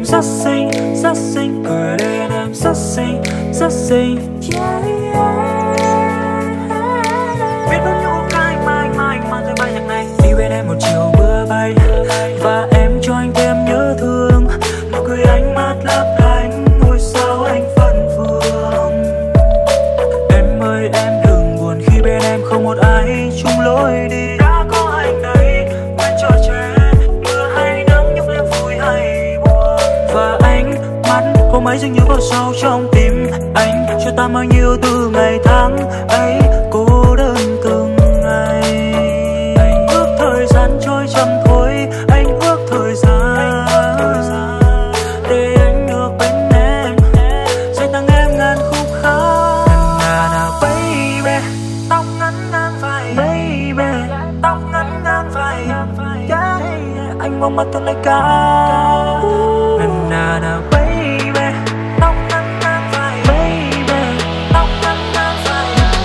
em rất xinh, cười lên em rất xinh, yeah, yeah. Biết bao nhiêu cái mai mang theo bài nhạc này. Đi bên em một chiều mưa bay và em cho anh thêm nhớ thương. Nụ cười ánh mắt lấp lánh ngôi sao anh phân phương. Em ơi em đừng buồn khi bên em không một ai chung lối đi. Đã có anh đây nguyện cho trẻ mưa hay nắng nhúc em vui hay buồn. Và ánh mắt hôm ấy dường như có sâu trong tim anh, cho ta bao nhiêu từ ngày tháng ấy cô đơn từng ngày. Anh ước thời gian trôi chậm thôi, anh ước thời gian để anh được bên em, dành tặng em ngàn khúc hát. Na baby, tóc ngắn ngang vai, baby, tóc ngắn ngang vai, yeah, anh mong mắt tương lai cao. Na baby, tóc ngắn ngang vai, baby, tóc ngắn ngang vai.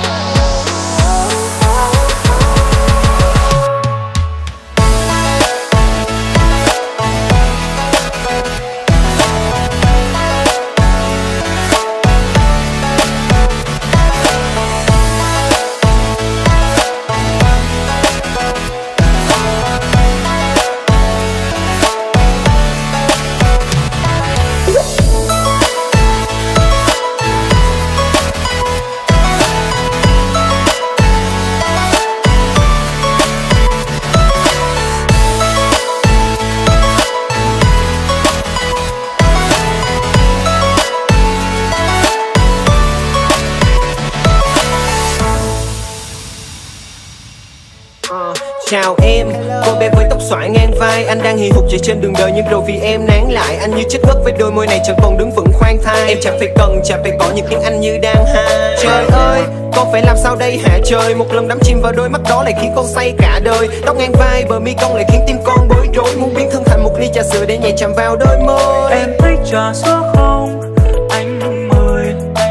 Chào em, cô bé với tóc xõa ngang vai. Anh đang hì hục chạy trên đường đời nhưng rồi vì em nán lại. Anh như chết ngất với đôi môi này chẳng còn đứng vững khoan thai. Em chẳng phải cần, chẳng phải có những tiếng Anh như đang hai. Trời ơi, con phải làm sao đây hả trời. Một lần đắm chìm vào đôi mắt đó lại khiến con say cả đời. Tóc ngang vai, bờ mi cong lại khiến tim con bối rối. Muốn biến thân thành một ly trà sữa để nhẹ chạm vào đôi môi. Em thích trà sữa không? Anh mời.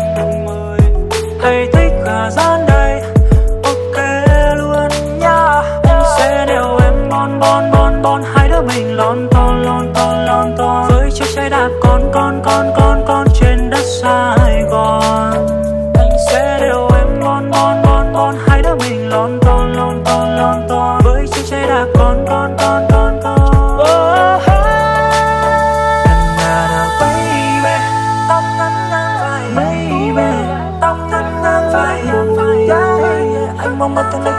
Hay thích gà rán đây? Ok luôn nha. Anh sẽ đeo em bon hai đứa mình lon ton với chiếc xe đạp con trên đất Sài Gòn. Anh sẽ đeo em bon hai đứa mình lon ton với chiếc xe đạp con. Baby, tóc ngắn ngang vai, baby, tóc ngắn ngang vai, yeah, anh mong mắt tương lai